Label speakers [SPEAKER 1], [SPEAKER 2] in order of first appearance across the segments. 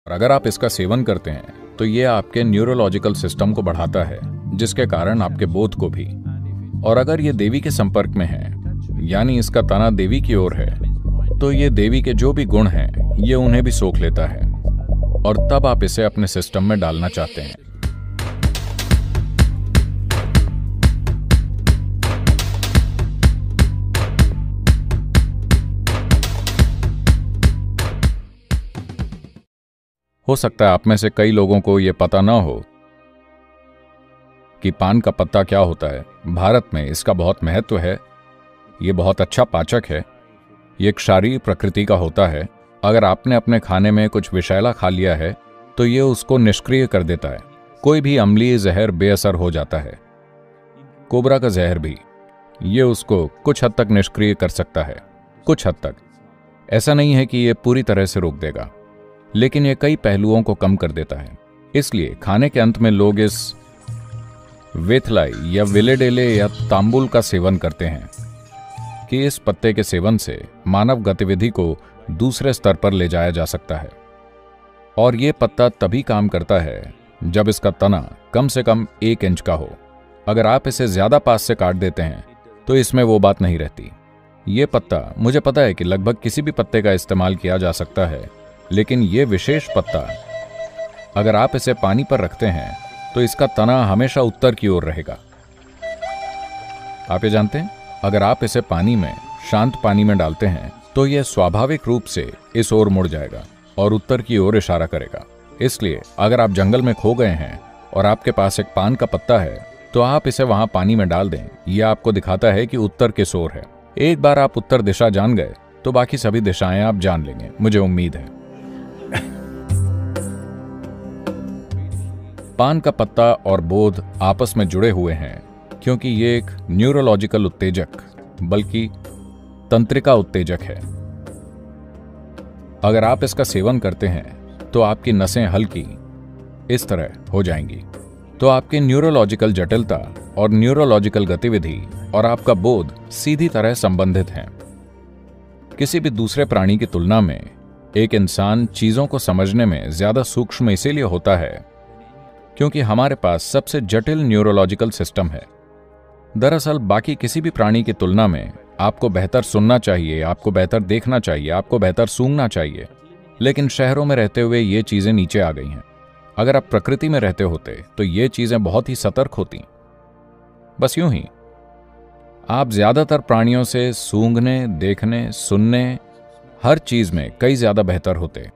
[SPEAKER 1] और अगर आप इसका सेवन करते हैं तो ये आपके न्यूरोलॉजिकल सिस्टम को बढ़ाता है, जिसके कारण आपके बोध को भी। और अगर ये देवी के संपर्क में है, यानी इसका तना देवी की ओर है, तो ये देवी के जो भी गुण हैं ये उन्हें भी सोख लेता है, और तब आप इसे अपने सिस्टम में डालना चाहते हैं। हो सकता है आप में से कई लोगों को यह पता ना हो कि पान का पत्ता क्या होता है। भारत में इसका बहुत महत्व है। ये बहुत अच्छा पाचक है। ये एक क्षारीय प्रकृति का होता है। अगर आपने अपने खाने में कुछ विषैला खा लिया है तो ये उसको निष्क्रिय कर देता है। कोई भी अम्लीय जहर बेअसर हो जाता है, कोबरा का जहर भी। ये उसको कुछ हद तक निष्क्रिय कर सकता है, कुछ हद तक। ऐसा नहीं है कि ये पूरी तरह से रोक देगा, लेकिन ये कई पहलुओं को कम कर देता है। इसलिए खाने के अंत में लोग इस वेथलाई या विलेडेले या तांबुल का सेवन करते हैं कि इस पत्ते के सेवन से मानव गतिविधि को दूसरे स्तर पर ले जाया जा सकता है। और ये पत्ता तभी काम करता है जब इसका तना कम से कम 1 इंच का हो। अगर आप इसे ज्यादा पास से काट देते हैं तो इसमें वो बात नहीं रहती। ये पत्ता, मुझे पता है कि लगभग किसी भी पत्ते का इस्तेमाल किया जा सकता है, लेकिन ये विशेष पत्ता, अगर आप इसे पानी पर रखते हैं तो इसका तना हमेशा उत्तर की ओर रहेगा। आप ये जानते हैं, अगर आप इसे पानी में, शांत पानी में डालते हैं तो यह स्वाभाविक रूप से इस ओर मुड़ जाएगा और उत्तर की ओर इशारा करेगा। इसलिए अगर आप जंगल में खो गए हैं और आपके पास एक पान का पत्ता है तो आप इसे वहां पानी में डाल दें। यह आपको दिखाता है कि उत्तर किस ओर है। एक बार आप उत्तर दिशा जान गए तो बाकी सभी दिशाएं आप जान लेंगे, मुझे उम्मीद है। पान का पत्ता और बोध आपस में जुड़े हुए हैं क्योंकि ये एक न्यूरोलॉजिकल उत्तेजक, बल्कि तंत्रिका उत्तेजक है। अगर आप इसका सेवन करते हैं तो आपकी नसें हल्की इस तरह हो जाएंगी, तो आपकी न्यूरोलॉजिकल जटिलता और न्यूरोलॉजिकल गतिविधि और आपका बोध सीधी तरह संबंधित हैं। किसी भी दूसरे प्राणी की तुलना में एक इंसान चीजों को समझने में ज्यादा सूक्ष्म इसीलिए होता है क्योंकि हमारे पास सबसे जटिल न्यूरोलॉजिकल सिस्टम है। दरअसल बाकी किसी भी प्राणी की तुलना में आपको बेहतर सुनना चाहिए, आपको बेहतर देखना चाहिए, आपको बेहतर सूंघना चाहिए, लेकिन शहरों में रहते हुए ये चीजें नीचे आ गई हैं। अगर आप प्रकृति में रहते होते तो ये चीजें बहुत ही सतर्क होती। बस यूं ही आप ज्यादातर प्राणियों से सूंघने, देखने, सुनने, हर चीज में कई ज्यादा बेहतर होते,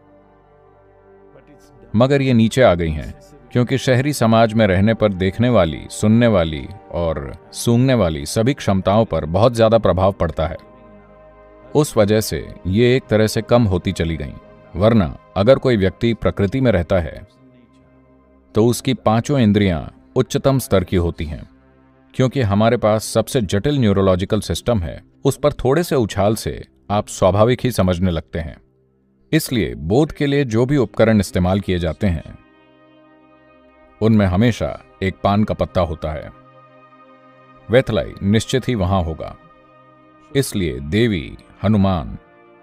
[SPEAKER 1] मगर ये नीचे आ गई हैं क्योंकि शहरी समाज में रहने पर देखने वाली, सुनने वाली और सूंघने वाली सभी क्षमताओं पर बहुत ज्यादा प्रभाव पड़ता है। उस वजह से ये एक तरह से कम होती चली गईं। वरना अगर कोई व्यक्ति प्रकृति में रहता है तो उसकी 5 इंद्रियां उच्चतम स्तर की होती हैं। क्योंकि हमारे पास सबसे जटिल न्यूरोलॉजिकल सिस्टम है, उस पर थोड़े से उछाल से आप स्वाभाविक ही समझने लगते हैं। इसलिए बोध के लिए जो भी उपकरण इस्तेमाल किए जाते हैं उनमें हमेशा एक पान का पत्ता होता है। वेथलाई निश्चित ही वहां होगा। इसलिए देवी, हनुमान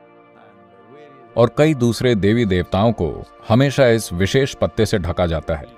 [SPEAKER 1] और कई दूसरे देवी देवताओं को हमेशा इस विशेष पत्ते से ढका जाता है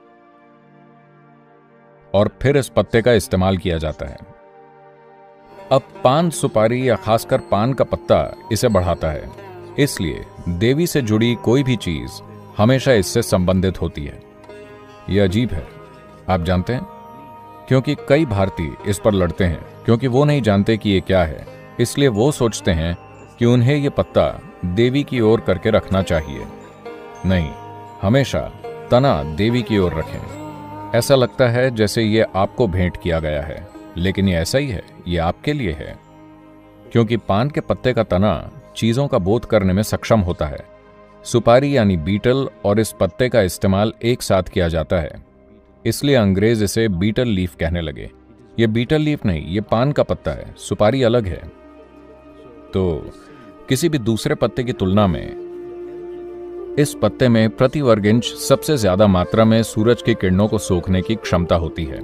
[SPEAKER 1] और फिर इस पत्ते का इस्तेमाल किया जाता है। अब पान सुपारी या खासकर पान का पत्ता इसे बढ़ाता है। इसलिए देवी से जुड़ी कोई भी चीज हमेशा इससे संबंधित होती है। यह अजीब है, आप जानते हैं, क्योंकि कई भारतीय इस पर लड़ते हैं क्योंकि वो नहीं जानते कि ये क्या है। इसलिए वो सोचते हैं कि उन्हें ये पत्ता देवी की ओर करके रखना चाहिए। नहीं, हमेशा तना देवी की ओर रखें। ऐसा लगता है जैसे ये आपको भेंट किया गया है, लेकिन ये ऐसा ही है, ये आपके लिए है। क्योंकि पान के पत्ते का तना चीजों का बोध करने में सक्षम होता है। सुपारी यानी बीटल और इस पत्ते का इस्तेमाल एक साथ किया जाता है, इसलिए अंग्रेज इसे बीटल लीफ कहने लगे। ये बीटल लीफ नहीं, ये पान का पत्ता है, सुपारी अलग है। तो किसी भी दूसरे पत्ते की तुलना में इस पत्ते में प्रति वर्ग इंच सबसे ज्यादा मात्रा में सूरज की किरणों को सोखने की क्षमता होती है।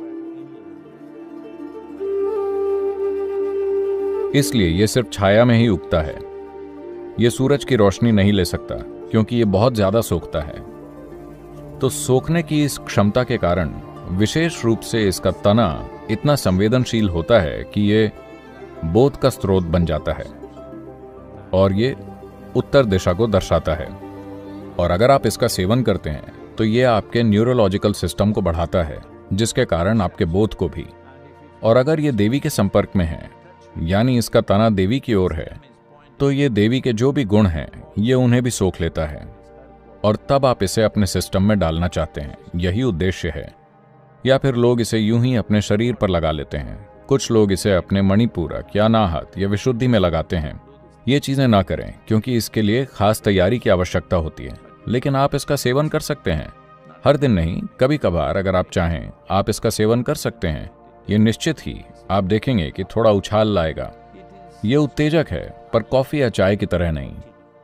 [SPEAKER 1] इसलिए यह सिर्फ छाया में ही उगता है। यह सूरज की रोशनी नहीं ले सकता क्योंकि ये बहुत ज्यादा सोखता है। तो सोखने की इस क्षमता के कारण विशेष रूप से इसका तना इतना संवेदनशील होता है कि ये बोध का स्रोत बन जाता है और ये उत्तर दिशा को दर्शाता है। और अगर आप इसका सेवन करते हैं तो ये आपके न्यूरोलॉजिकल सिस्टम को बढ़ाता है, जिसके कारण आपके बोध को भी। और अगर ये देवी के संपर्क में है, यानी इसका तना देवी की ओर है, तो ये देवी के जो भी गुण हैं ये उन्हें भी सोख लेता है और तब आप इसे अपने सिस्टम में डालना चाहते हैं। यही उद्देश्य है। या फिर लोग इसे यूं ही अपने शरीर पर लगा लेते हैं। कुछ लोग इसे अपने मणिपूरक या अनाहत या विशुद्धि में लगाते हैं। ये चीजें ना करें, क्योंकि इसके लिए खास तैयारी की आवश्यकता होती है। लेकिन आप इसका सेवन कर सकते हैं। हर दिन नहीं, कभी कभार अगर आप चाहें आप इसका सेवन कर सकते हैं। ये निश्चित ही आप देखेंगे कि थोड़ा उछाल लाएगा। ये उत्तेजक है, पर कॉफी या चाय की तरह नहीं।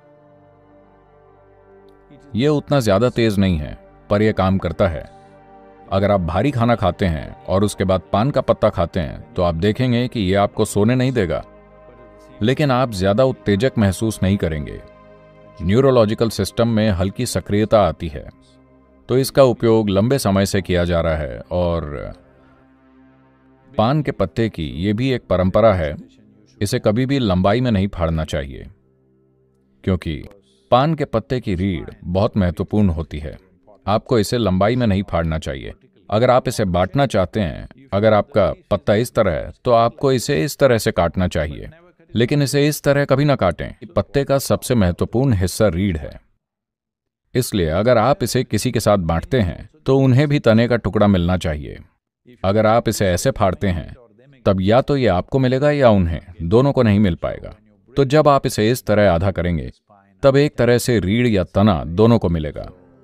[SPEAKER 1] ये उतना ज्यादा तेज नहीं है, पर यह काम करता है। अगर आप भारी खाना खाते हैं और उसके बाद पान का पत्ता खाते हैं तो आप देखेंगे कि यह आपको सोने नहीं देगा, लेकिन आप ज्यादा उत्तेजक महसूस नहीं करेंगे। न्यूरोलॉजिकल सिस्टम में हल्की सक्रियता आती है, तो इसका उपयोग लंबे समय से किया जा रहा है। और पान के पत्ते की यह भी एक परंपरा है। इसे कभी भी लंबाई में नहीं फाड़ना चाहिए, क्योंकि पान के पत्ते की रीढ़ बहुत महत्वपूर्ण होती है। आपको इसे लंबाई में नहीं फाड़ना चाहिए। अगर आप इसे बांटना चाहते हैं, अगर आपका पत्ता इस तरह है तो आपको इसे इस तरह से काटना चाहिए, लेकिन इसे इस तरह कभी ना काटें। पत्ते का सबसे महत्वपूर्ण हिस्सा रीढ़ है। इसलिए अगर आप इसे किसी के साथ बांटते हैं तो उन्हें भी तने का टुकड़ा मिलना चाहिए। अगर आप इसे ऐसे फाड़ते हैं तब या तो ये आपको मिलेगा या उन्हें, दोनों को नहीं मिल पाएगा। तो जब आप इसे इस तरह आधा करेंगे तब एक तरह से रीढ़ या तना दोनों को मिलेगा।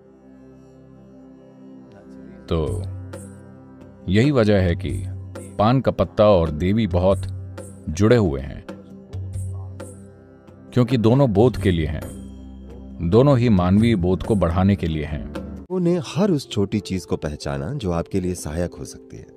[SPEAKER 1] तो यही वजह है कि पान का पत्ता और देवी बहुत जुड़े हुए हैं, क्योंकि दोनों बोध के लिए हैं। दोनों ही मानवीय बोध को बढ़ाने के लिए हैं।
[SPEAKER 2] उन्हें हर उस छोटी चीज को पहचाना जो आपके लिए सहायक हो सकती है।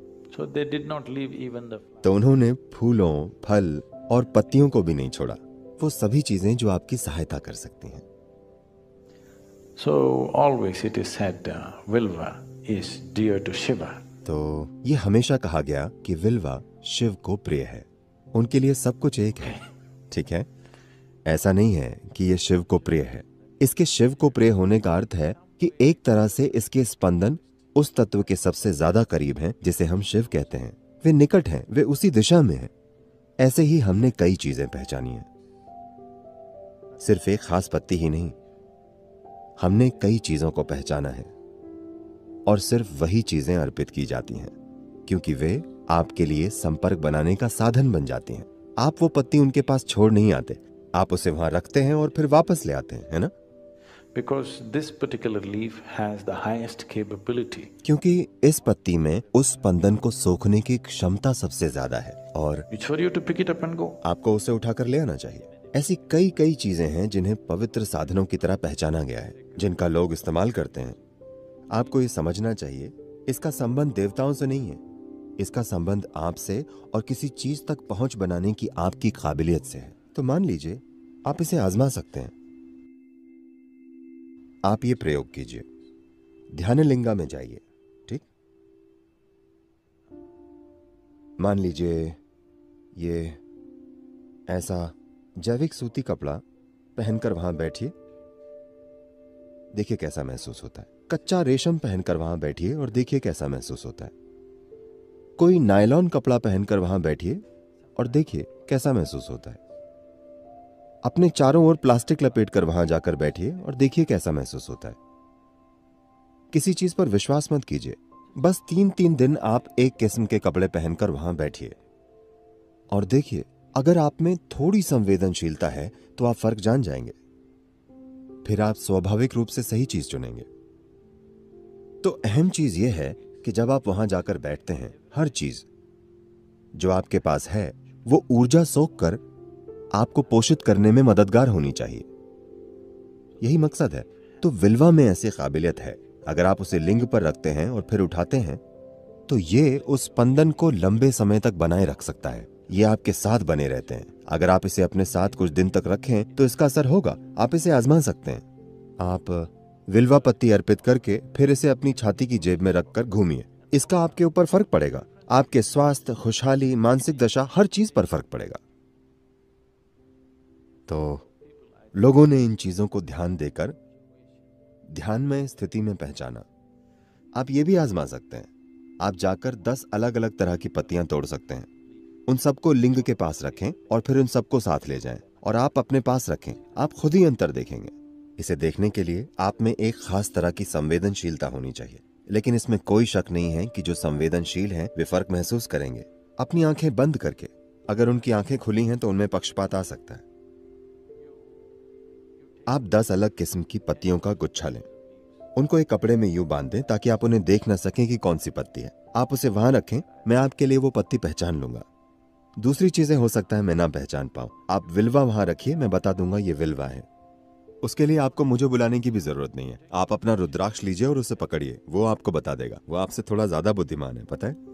[SPEAKER 2] तो उन्होंने फूलों, फल और पत्तियों को भी नहीं छोड़ा, वो सभी चीजें जो आपकी सहायता कर सकती हैं।
[SPEAKER 3] So always it is said Vilva is dear to Shiva.
[SPEAKER 2] तो ये हमेशा कहा गया कि विल्वा शिव को प्रिय है। उनके लिए सब कुछ एक है, ठीक है? ऐसा नहीं है कि ये शिव को प्रिय है। इसके शिव को प्रिय होने का अर्थ है कि एक तरह से इसके स्पंदन उस तत्व के सबसे ज्यादा करीब हैं जिसे हम शिव कहते हैं। वे निकट हैं, वे उसी दिशा में हैं। ऐसे ही हमने कई चीजें पहचानी हैं। सिर्फ एक खास पत्ती ही नहीं, हमने कई चीजों को पहचाना है और सिर्फ वही चीजें अर्पित की जाती हैं, क्योंकि वे आपके लिए संपर्क बनाने का साधन बन जाती हैं। आप वो पत्ती उनके पास छोड़ नहीं आते, आप उसे वहां रखते हैं और फिर वापस ले आते हैं, है ना?
[SPEAKER 3] Because this particular leaf has the highest capability.
[SPEAKER 2] क्योंकि इस पत्ती में उस स्पंदन को सोखने की क्षमता सबसे ज्यादा है और
[SPEAKER 3] It's for you to pick it up and go.
[SPEAKER 2] आपको उसे उठाकर ले आना चाहिए। ऐसी कई चीजें हैं जिन्हें पवित्र साधनों की तरह पहचाना गया है, जिनका लोग इस्तेमाल करते हैं। आपको ये समझना चाहिए, इसका संबंध देवताओं से नहीं है, इसका संबंध आपसे और किसी चीज तक पहुंच बनाने की आपकी काबिलियत से है। तो मान लीजिए आप इसे आजमा सकते हैं। आप ये प्रयोग कीजिए, ध्यानलिंगा में जाइए, ठीक? मान लीजिए ये ऐसा जैविक सूती कपड़ा पहनकर वहां बैठिए, देखिए कैसा महसूस होता है। कच्चा रेशम पहनकर वहां बैठिए और देखिए कैसा महसूस होता है। कोई नायलॉन कपड़ा पहनकर वहां बैठिए और देखिए कैसा महसूस होता है। अपने चारों ओर प्लास्टिक लपेटकर वहां जाकर बैठिए और देखिए कैसा महसूस होता है। किसी चीज पर विश्वास मत कीजिए, बस 3 दिन आप एक किस्म के कपड़े पहनकर वहां बैठिए और देखिए, अगर आप में थोड़ी संवेदनशीलता है तो आप फर्क जान जाएंगे। फिर आप स्वाभाविक रूप से सही चीज चुनेंगे। तो अहम चीज यह है कि जब आप वहां जाकर बैठते हैं, हर चीज जो आपके पास है वो ऊर्जा सोख कर आपको पोषित करने में मददगार होनी चाहिए। यही मकसद है। तो विल्वा में ऐसी काबिलियत है, अगर आप उसे लिंग पर रखते हैं और फिर उठाते हैं तो ये उस स्पंदन को लंबे समय तक बनाए रख सकता है। ये आपके साथ बने रहते हैं। अगर आप इसे अपने साथ कुछ दिन तक रखें तो इसका असर होगा। आप इसे आजमा सकते हैं। आप विल्वा पत्ती अर्पित करके फिर इसे अपनी छाती की जेब में रखकर घूमिए। इसका आपके ऊपर फर्क पड़ेगा। आपके स्वास्थ्य, खुशहाली, मानसिक दशा, हर चीज पर फर्क पड़ेगा। तो लोगों ने इन चीजों को ध्यान देकर ध्यान में स्थिति में पहचाना। आप ये भी आजमा सकते हैं। आप जाकर 10 अलग अलग तरह की पत्तियां तोड़ सकते हैं। उन सबको लिंग के पास रखें और फिर उन सबको साथ ले जाएं और आप अपने पास रखें। आप खुद ही अंतर देखेंगे। इसे देखने के लिए आप में एक खास तरह की संवेदनशीलता होनी चाहिए, लेकिन इसमें कोई शक नहीं है कि जो संवेदनशील हैं वे फर्क महसूस करेंगे। अपनी आंखें बंद करके, अगर उनकी आंखें खुली हैं तो उनमें पक्षपात आ सकता है। आप 10 अलग किस्म की पत्तियों का गुच्छा लें। उनको एक कपड़े में यूं बांध दें ताकि आप उन्हें देख न सकें कि कौन सी पत्ती है। आप उसे वहां रखें। मैं आपके लिए वो पत्ती पहचान लूंगा। दूसरी चीजें हो सकता है मैं ना पहचान पाऊं। आप विल्वा वहां रखिए, मैं बता दूंगा ये विल्वा है। उसके लिए आपको मुझे बुलाने की भी जरूरत नहीं है। आप अपना रुद्राक्ष लीजिए और उसे पकड़िए, वो आपको बता देगा। वो आपसे थोड़ा ज्यादा बुद्धिमान है, पता है।